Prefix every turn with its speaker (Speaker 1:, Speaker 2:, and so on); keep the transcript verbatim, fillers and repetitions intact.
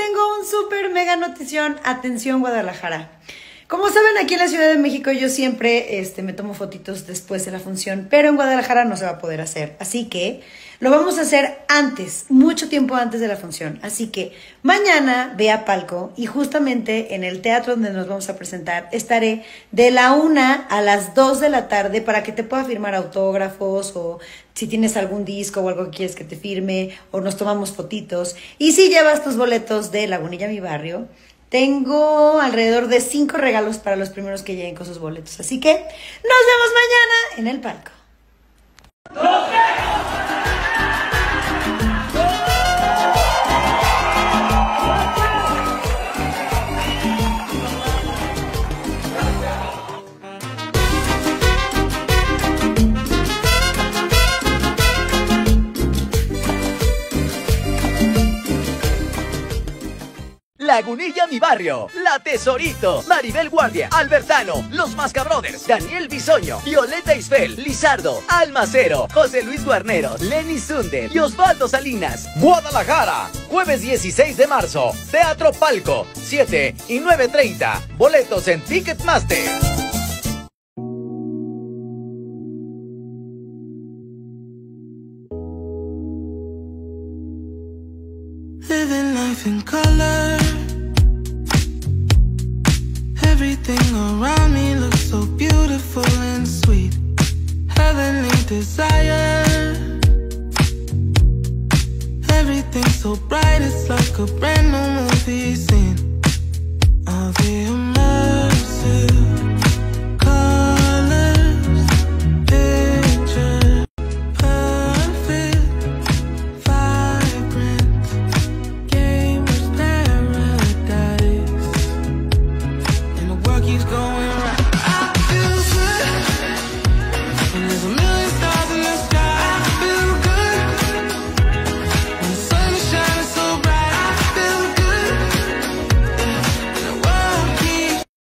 Speaker 1: tengo un súper mega notición. Atención, Guadalajara. Como saben, aquí en la Ciudad de México yo siempre este, me tomo fotitos después de la función, pero en Guadalajara no se va a poder hacer. Así que lo vamos a hacer antes, mucho tiempo antes de la función. Así que mañana ve a Palco y justamente en el teatro donde nos vamos a presentar estaré de la una a las dos de la tarde para que te pueda firmar autógrafos o si tienes algún disco o algo que quieres que te firme o nos tomamos fotitos. Y si llevas tus boletos de Lagunilla, mi barrio, tengo alrededor de cinco regalos para los primeros que lleguen con sus boletos. Así que nos vemos mañana en el Palco.
Speaker 2: Lagunilla, mi barrio, La Tesorito, Maribel Guardia, Albertano, Los Mascabrothers, Daniel Bisoño, Violeta Isfel, Lizardo, Almacero, José Luis Guarneros, Lenny Sunder y Osvaldo Salinas. Guadalajara, jueves dieciséis de marzo, Teatro Palco, siete y nueve treinta, boletos en Ticketmaster.
Speaker 3: Living life in color. Everything around me looks so beautiful and sweet. Heavenly desire. Everything so bright, it's like a brand new movie scene. All the immersive colors, picture perfect, vibrant, gamer's paradise. And the world keeps going